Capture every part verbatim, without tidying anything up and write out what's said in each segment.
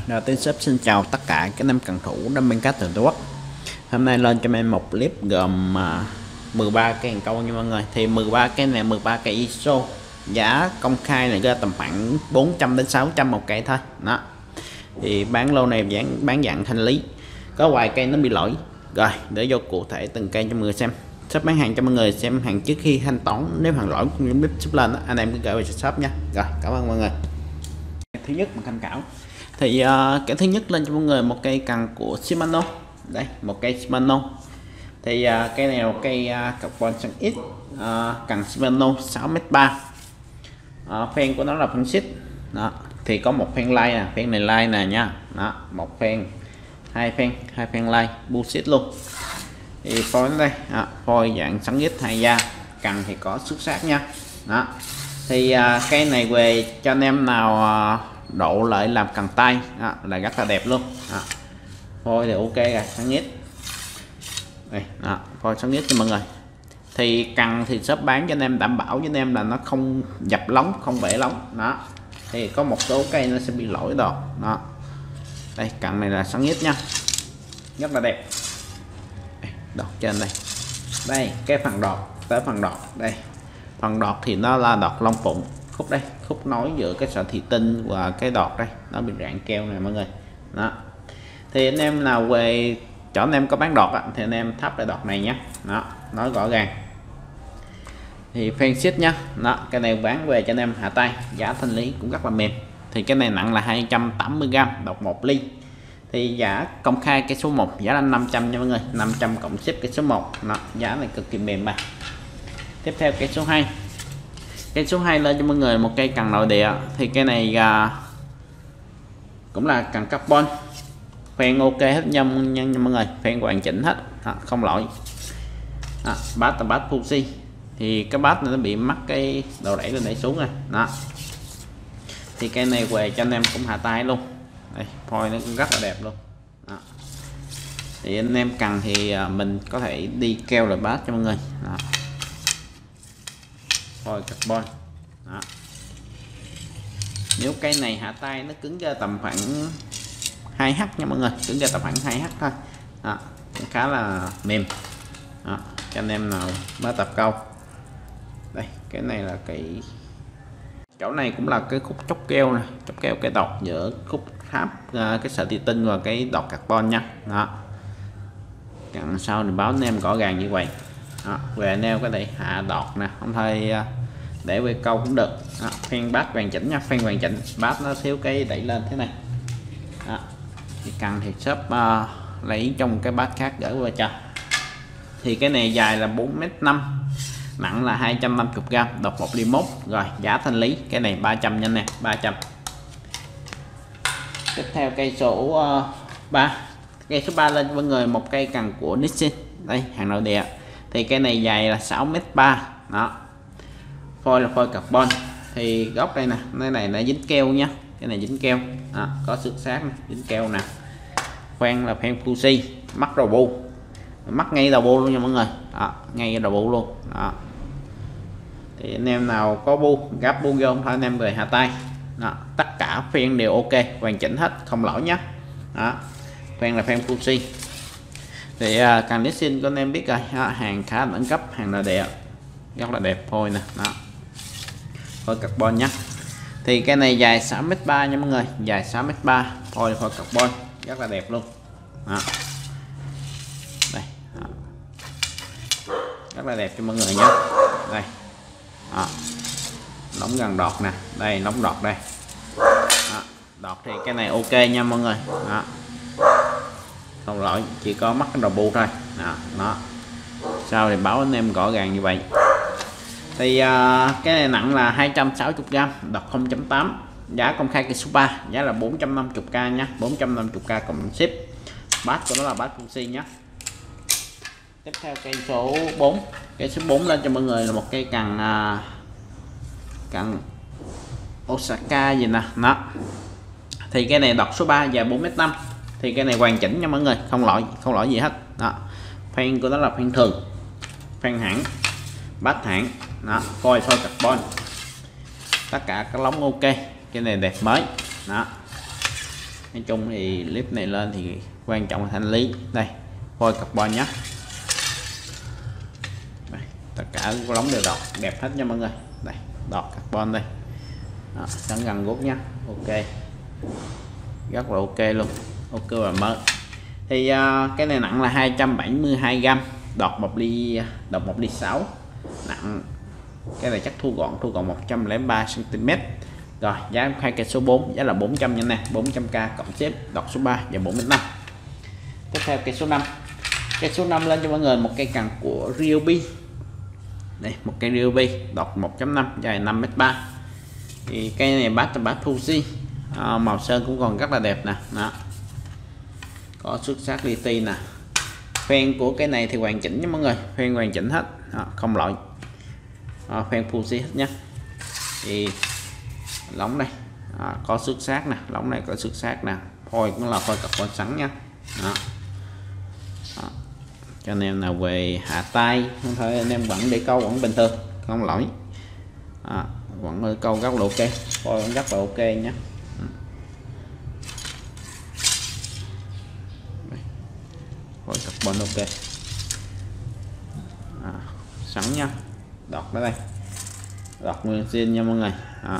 Rồi Tiến Shop xin chào tất cả các em cần thủ đam mê cá từ Tổ Quốc. Hôm nay lên cho em một clip gồm mười ba cái hàng câu nha mọi người. Thì mười ba cái này mười ba cây i ét o, giá công khai này ra tầm khoảng bốn trăm đến sáu trăm một cây thôi. Đó. Thì bán lô này bán bán dạng thanh lý. Có vài cây nó bị lỗi. Rồi, để vô cụ thể từng cây cho mọi người xem. Shop bán hàng cho mọi người xem hàng trước khi thanh toán, nếu hàng lỗi cũng như shop lên đó, anh em cứ gửi về shop nha. Rồi, cảm ơn mọi người. Thứ nhất mình tham khảo thì uh, cái thứ nhất lên cho mọi người một cây cần của Shimano. Đây, một cây Shimano. Thì uh, cây này là một cây uh, carbon xăng X, uh, cần Shimano sáu mét ba. Uh, phen của nó là phen xích. Đó, thì có một phen lai nè, phen này lai nè nha. Đó, một phen, hai phen, hai phen lai, bullshit luôn. Thì phôi đây, à, phôi dạng xăng X hai da, cần thì có xuất sắc nha. Đó. Thì uh, cây này về cho anh em nào uh, độ lại làm cần tay đó, là rất là đẹp luôn. Đó. Phôi thì ok rồi, sáng nhất đây, đó, phôi sáng nhất cho mọi người. Thì cần thì shop bán cho anh em đảm bảo cho anh em là nó không dập lóng, không bể lóng. Đó. Thì có một số cây nó sẽ bị lỗi đọt. Đó. Đây, cần này là sáng nhất nha, rất là đẹp. Đây, đọt trên đây, đây cái phần đọt tới phần đọt đây. Phần đọt thì nó là đọt lông phụng, khúc đây, khúc nối giữa cái sợi thủy tinh và cái đọt đây, nó bị rạn keo này mọi người. Đó. Thì anh em nào về chỗ anh em có bán đọt á, thì anh em thắp lại đọt này nhé. Đó, nói rõ ràng. Thì phen xích nhá. Đó, cái này bán về cho anh em hạ tay, giá thanh lý cũng rất là mềm. Thì cái này nặng là hai trăm tám mươi gam, đọt một ly. Thì giá công khai cái số một giá là năm trăm nha mọi người, năm trăm cộng ship cái số một. Đó, giá này cực kỳ mềm mà. Tiếp theo cây số hai. Cây số hai lên cho mọi người một cây cần nội địa. Thì cây này à, cũng là cần carbon, phen ok hết nha, nha, nha mọi người, phen hoàn chỉnh hết, à, không lỗi. À, bát là bát Fuji. Thì cái bát này nó bị mắc cái đầu đẩy lên đẩy xuống rồi. Đó. Thì cây này về cho anh em cũng hạ tay luôn. Đây, phôi nó cũng rất là đẹp luôn. Đó. Thì anh em cần thì mình có thể đi keo lại bát cho mọi người. Đó. Phôi carbon. Đó. Nếu cây này hạ tay nó cứng ra tầm khoảng hai H nha mọi người, cứng ra tầm khoảng hai H thôi. Đó. Cũng khá là mềm. Đó. Cho anh em nào mới tập câu. Đây, cái này là cái chỗ này cũng là cái khúc chốc keo này, chốc keo cái đọt giữa khúc tháp cái sợi thủy tinh và cái đọt carbon nha. Đó. Đằng sau thì báo anh em rõ ràng như vậy. Đó. Về anh em có thể hạ đọt nè, không thôi để về câu cũng được. Đó. Phen bát hoàn chỉnh nha, phen hoàn chỉnh, bát nó thiếu cái đẩy lên thế này. Đó. Thì cần thì shop uh, lấy trong cái bát khác gửi qua cho. Thì cái này dài là bốn mét năm, nặng là hai trăm năm mươi gam, đọt một ly mốt. Rồi giá thanh lý cái này ba trăm nha nè, ba trăm. Tiếp theo cây số uh, ba. Cây số ba lên mọi người một cây cần của Nissin. Đây, hàng nội địa. Thì cây này dài là sáu mét ba. Đó. Phôi là phôi carbon. Thì góc đây nè, cái này là dính keo nhá. Cái này dính keo. Đó, có xước sát nè, dính keo nè. Khoan là phen Fuji, mắc đầu bu. Mắc ngay đầu bu luôn nha mọi người. Đó, ngay đầu bu luôn. Đó. Thì anh em nào có bu, gáp bu vô thôi anh em về hạ tay. Đó, tất cả phen đều ok, hoàn chỉnh hết, không lỗi nhé. Đó. Phen là phen Fuji. Thì uh, cần Nissin của anh em biết rồi, đó, hàng khá đẳng cấp, hàng nội địa, rất là đẹp phôi nè. Đó. Phôi carbon nhé. Thì cái này dài sáu mét ba nha mọi người, dài sáu mét ba, phôi phôi carbon, rất là đẹp luôn. Đó. Đây. Đó. Rất là đẹp cho mọi người nhé. Đây. Đó. Nóng gần đọt nè, đây nóng đọt đây. Đó. Đọt thì cái này ok nha mọi người. Đó. Không lỗi, chỉ có mắc cái đầu bu thôi. Đó. Đó. Sau thì báo anh em rõ ràng như vậy. Thì uh, cái này nặng là hai trăm sáu mươi gam, đọt không chấm tám, giá công khai cây số ba giá là bốn trăm năm mươi k nhé, bốn trăm năm mươi k cộng ship. Bát của nó là bát Fuji nhé. Tiếp theo cây số bốn. Cây số bốn lên cho mọi người là một cây cần uh, cần Osaka gì nè. Đó. Thì cái này đọt số ba dài bốn mét năm. Thì cái này hoàn chỉnh nha mọi người, không lỗi, không lỗi gì hết. Đó. Phen của nó là phen thường, phen hãng, bát hãng. Đó, phôi phôi carbon, tất cả các lóng ok, cái này đẹp mới. Đó. Nói chung thì clip này lên thì quan trọng là thanh lý. Đây phôi carbon nhé, đây, tất cả lóng đều đọt đẹp hết nha mọi người. Đây đọt carbon đây, sẵn gần gút nhé. Ok, rất là ok luôn, ok và mới. Thì uh, cái này nặng là hai trăm bảy mươi hai gam, đọt một ly, đọt một ly sáu, nặng cái này chắc thu gọn, thu gọn một trăm lẻ ba xăng ti mét. Rồi giá hai cây số bốn giá là bốn trăm nha nè, bốn trăm k cộng xếp, đọt số ba và bốn mét năm. Tiếp theo cây số năm, cây số năm lên cho mọi người một cây cần của Ryobi. Đây một cây Ryobi đọt một chấm năm, dài năm mét ba. Thì cây này bát là bát Fuji, à, màu sơn cũng còn rất là đẹp nè, đó có xuất sắc li ti nè. Phen của cái này thì hoàn chỉnh nha mọi người, phen hoàn chỉnh hết, đó, không lỗi, à, phen Fuji hết nhé. Thì lóng đây, à, có xuất sắc nè, lóng này có xuất sắc nè, phôi cũng là phôi carbon sẵn nha. Đó. Đó. Cho anh em nào về hạ tay không thôi anh em vẫn để câu vẫn bình thường, không lỗi, à, vẫn ở câu rất là ok, phôi cũng rất là ok nhé. Phôi carbon ok, à, sẵn nha, đọt ở đây, đọt nguyên zin nha mọi người. Đó.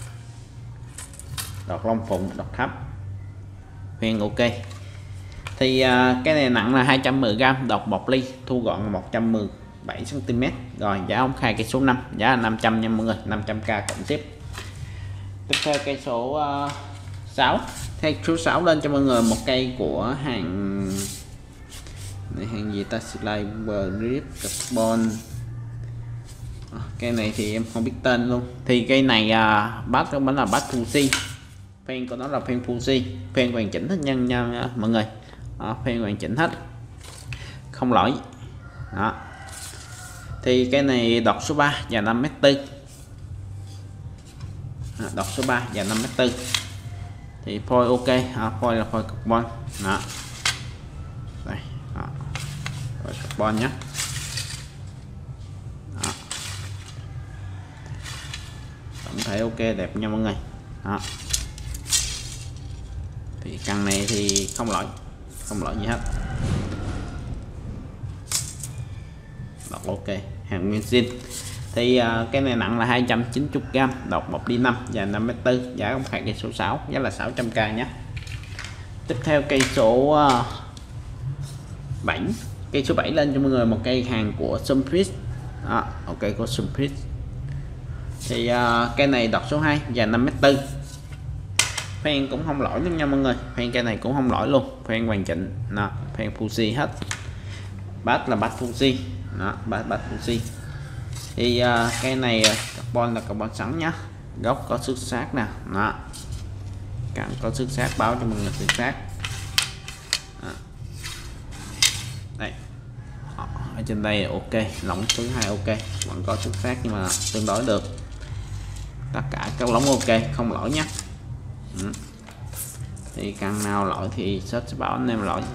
Đọt lông phụng, đọt thấp, phen ok. Thì uh, cái này nặng là hai trăm mười gam, đọt một ly, thu gọn một trăm mười bảy xăng ti mét. Rồi giá ông khai cây số năm giá là năm trăm nha mọi người, năm trăm k cộng ship. Tiếp theo cây số uh, sáu, theo số sáu lên cho mọi người một cây của hàng này, hàng gì ta, Slide Carbon. À, cây này thì em không biết tên luôn. Thì cây này uh, bát vẫn là bát Fuji, phen của nó là phen Fuji, phen hoàn chỉnh hết nhân nha, nha mọi người. Đó, phen hoàn chỉnh hết, không lỗi. Đó. Thì cái này đọt số ba và năm mét tư, à, đọt số ba và năm mét tư. Thì phôi ok, à, phôi là phôi carbon. Đó. Đây, đó. Phôi carbon nhé. Đó. Tổng thể ok đẹp nha mọi người. Đó. Thì căn này thì không lỗi, không lỗi gì hết, đọt ok, hàng nguyên zin. Thì uh, cái này nặng là hai trăm chín mươi gam, đọt một ly năm, dài năm mét tư, giá không khai cây số sáu giá là sáu trăm k nhé. Tiếp theo cây số uh, bảy, cây số bảy lên cho mọi người một cây hàng của Sumpris. Đó, ok của Sumpris. Thì uh, cây này đọt số hai, dài năm mét tư, phen cũng không lỗi luôn nha mọi người, phen cây này cũng không lỗi luôn, phen hoàn chỉnh. Đó, phen Fuji hết, bát là bát Fuji. Đó, bát bát Fuji. Thì uh, cây này carbon là carbon sẵn nhá, gốc có xuất sắc nè, đó cạnh có xuất sắc, báo cho mọi người xuất sắc. Đó. Đây ở trên đây ok, lỏng thứ hai ok, vẫn có xuất sắc nhưng mà tương đối được, tất cả các lóng ok, không lỗi nhé. Ừ. Thì căn nào lỗi thì sẽ báo anh em lỗi.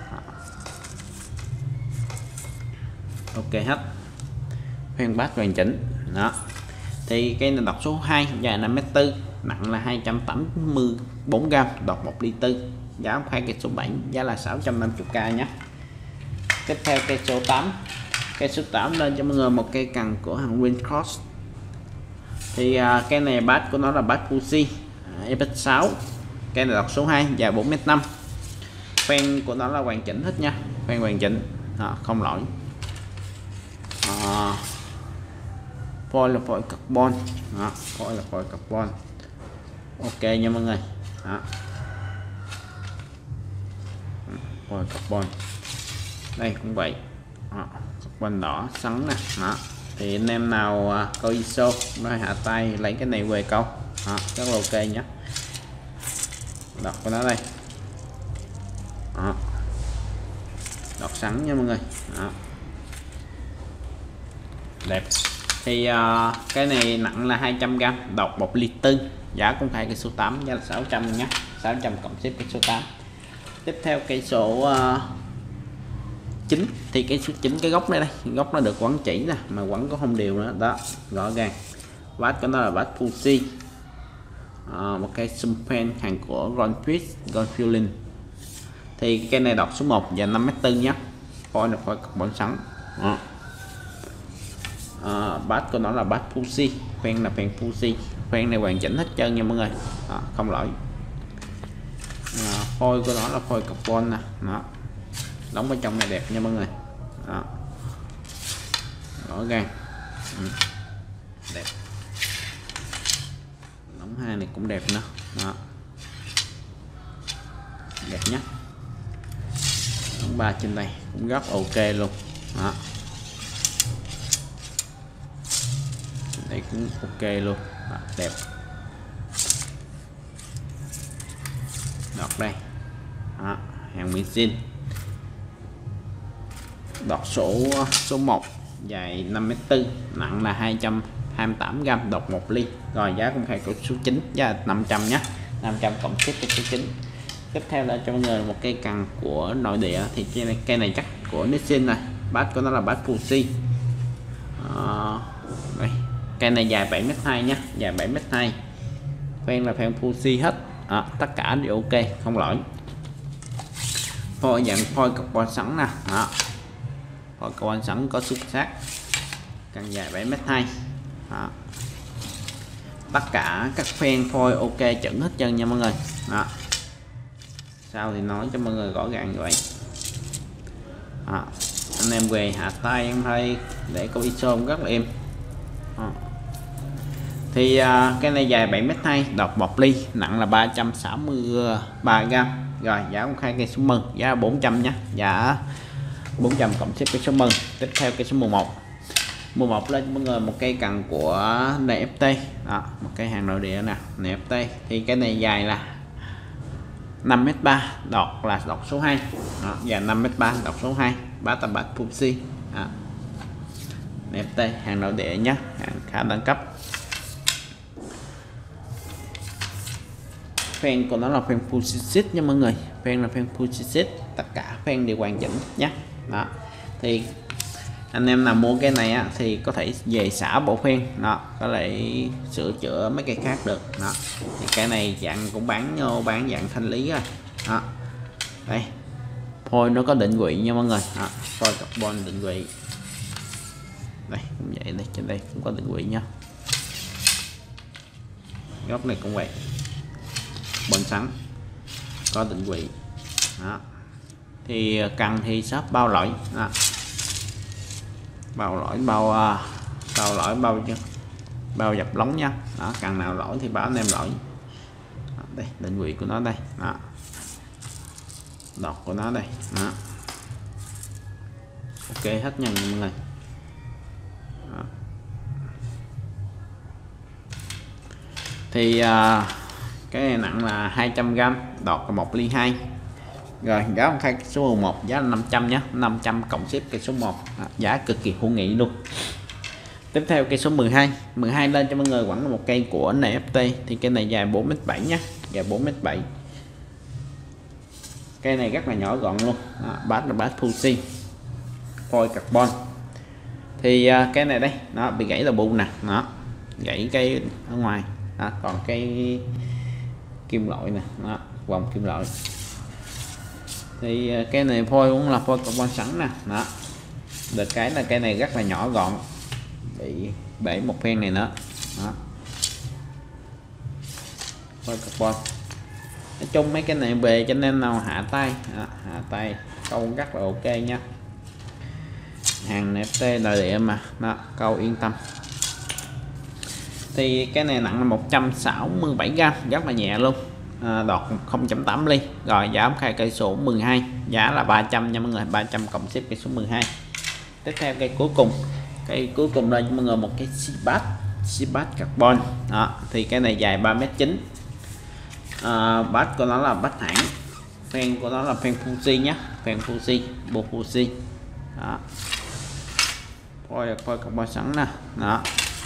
Ok hết, phen bát hoàn chỉnh. Đó. Thì cái này đọt số hai, dài năm mét tư, nặng là hai trăm tám mươi bốn gam, đọt một ly tư, giá không khai cây số bảy giá là sáu trăm năm mươi k nhé. Tiếp theo cây số tám, cây số tám lên cho mọi người một cây cần của hàng Wincross. Thì uh, cái này bát của nó là bát Fuji uh, F sáu, cây này đọt số hai, dài bốn mét năm, phen của nó là hoàn chỉnh hết nha, phen hoàn chỉnh. Đó, không lỗi. À, phôi là phôi carbon. Đó, phôi là phôi carbon ok nha mọi người. Đó. Phôi carbon đây cũng vậy. Đó, carbon đỏ sẵn nè. Đó. Thì anh em nào uh, câu i ét ô nói hạ tay lấy cái này về câu. Đó, rất là ok nhé, đọc của nó đây. Đó. Đọc sẵn nha mọi người. Đó. Đẹp. Thì uh, cái này nặng là hai trăm gam, đọt một ly tư, giá công khai cây số tám giá là sáu trăm nhé, sáu trăm cộng ship cây số tám. Tiếp theo cây số uh, chín, thì cái số chín cái gốc này đây, gốc nó được quấn chỉ nè, mà quấn có không đều nữa đó, rõ ràng. Bát của nó là bát Fuji, à, một cây Sumpen hàng của Goldfish Goldfeeling. Thì cây này đọt số một và năm mét tư nhé. Phôi là phôi carbon sắn. À. À, bát của nó là bát Fuji, phen là phen Fuji, phen này hoàn chỉnh hết trơn nha mọi người. À, không lỗi. À, phôi của nó là phôi carbon nè, nó đóng ở trong này đẹp nha mọi người. Đó. Rõ ràng. Ừ. Đẹp. Đóng hai này cũng đẹp nữa. Đó. Đẹp nhé. Đóng ba trên đây cũng rất ok luôn. Đó. Đây cũng ok luôn. Đó. Đẹp. Đọt đây. Đó. Hàng nguyên zin. Đọt số số một, dài năm mét tư, nặng là hai trăm hai mươi tám gam, đọt một ly. Rồi giá cũng khai của số chín, giá năm trăm nhé, năm trăm cộng ship cho số chín. Tiếp theo là cho mọi người một cây cần của nội địa. Thì cây này, cây này chắc của Nissin này, bát của nó là bát Fuji. À, đây. Cây này dài bảy mét hai nhé, dài bảy mét hai, phen là phen Fuji hết. À, tất cả đều ok, không lỗi. Phôi dạng phôi carbon sẵn nè. Đó. Phôi carbon sẵn có xuất sắc, cần dài bảy mét hai. Đó. Tất cả các phen phôi ok chuẩn hết trơn nha mọi người. Đó. Sau thì nói cho mọi người rõ ràng như vậy. Đó. Anh em về hạ tay em thấy để có i ét ô rất là êm. Đó. Thì uh, cái này dài bảy mét hai, đọt một ly, nặng là ba trăm sáu mươi ba gam. Rồi giá cũng khai cây số mừng, giá bốn trăm nhé, giá bốn trăm cộng ship cây số mừng. Tiếp theo cây số mười một. mười một lên mọi người một cây cần của en ép tê. Đó, một cây hàng nội địa nè, en ép tê. Thì cái này dài là năm mét ba, đọt là đọt số hai. Đó, dài năm mét ba, đọt số hai, bát là bát Fuji. en ép tê hàng nội địa nhé, hàng khá đẳng cấp. Phen của nó là phen Fuji nha mọi người, phen là phen Fuji, tất cả phen đều hoàn chỉnh nhé. Đó. Thì anh em nào mua cái này á, thì có thể về xả bộ phen, đó có thể sửa chữa mấy cây khác được. Đó. Thì cái này dạng cũng bán bán dạng thanh lý rồi. Đó. Đây phôi nó có định vị nha mọi người. Đó. Phôi carbon định vị đây cũng vậy, đây trên đây cũng có định vị nha, góc này cũng vậy, bên sẵn có định vị. Đó. Thì cần thì shop bao lỗi. Đó. Bao lỗi bao bao lỗi bao chứ bao dập lóng nha. Đó, cần nào lỗi thì báo anh em lỗi. Đó, đây định vị của nó đây. Đó. Đọt của nó đây. Đó. Ok hết nha mọi người. Đó. Thì uh, cái này nặng là hai trăm gam, đọt là một ly hai. Rồi giá công khai số mười một, giá là năm trăm nhé, năm trăm cộng ship cây số một. À, giá cực kỳ hữu nghị luôn. Tiếp theo cây số mười hai. mười hai lên cho mọi người vẫn là một cây của en ép tê. Thì cây này dài bốn mét bảy nhé, dài bốn mét bảy. Cây này rất là nhỏ gọn luôn. À, bát là bát Fuji, phôi carbon. Thì uh, cái này đây nó bị gãy là bu nè, nó gãy cây ở ngoài. Đó, còn cái kim loại nè, nó vòng kim loại. Thì cái này phôi cũng là phôi carbon sẵn nè. Đó, được cái là cây này rất là nhỏ gọn, bị bể một phen này nữa. Đó, phôi carbon. Nói chung mấy cái này về cho nên nào hạ tay. Đó, hạ tay câu rất là ok nha, hàng en ép tê nội địa mà. Đó, câu yên tâm. Thì cái này nặng là một trăm sáu mươi bảy gam, rất là nhẹ luôn. À, đọt không phẩy tám ly. Rồi giá khai cây số mười hai, giá là ba trăm nha mọi người, ba trăm cộng ship cây số mười hai. Tiếp theo cây cuối cùng, cây cuối cùng đây cho mọi người một cái Seabass, Seabass carbon. Đó, thì cái này dài ba mét chín. À, bát của nó là bát hãng, phen của nó là phen Fuji nhé, phen Fuji, bộ Fuji. Đó, phôi phôi carbon sẵn nè. Đó,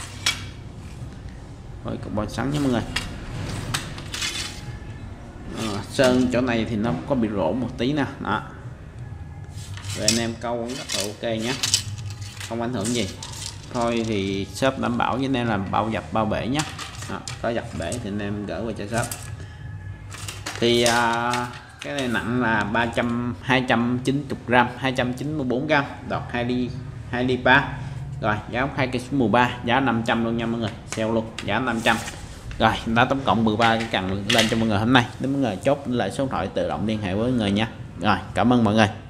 phôi carbon sẵn nha mọi người. À, sơn chỗ này thì nó có bị rỗ một tí nè. Đó, rồi anh em câu rất là ok nhé, không ảnh hưởng gì. Thôi thì shop đảm bảo với anh em làm bao dập bao bể nhé. đó, có dập bể thì anh em gỡ qua cho shop. Thì à, cái này nặng là ba trăm hai trăm chín mươi gram, hai trăm chín mươi tư gram, đọt hai ly hai ly ba. Rồi giá ốc hai cây số mười ba giá năm trăm luôn nha mọi người, sale luôn giá năm trăm. Rồi đã tổng cộng mười ba cái cần lên cho mọi người hôm nay. Nếu mọi người chốt lại số điện thoại tự động liên hệ với người nha. Rồi cảm ơn mọi người.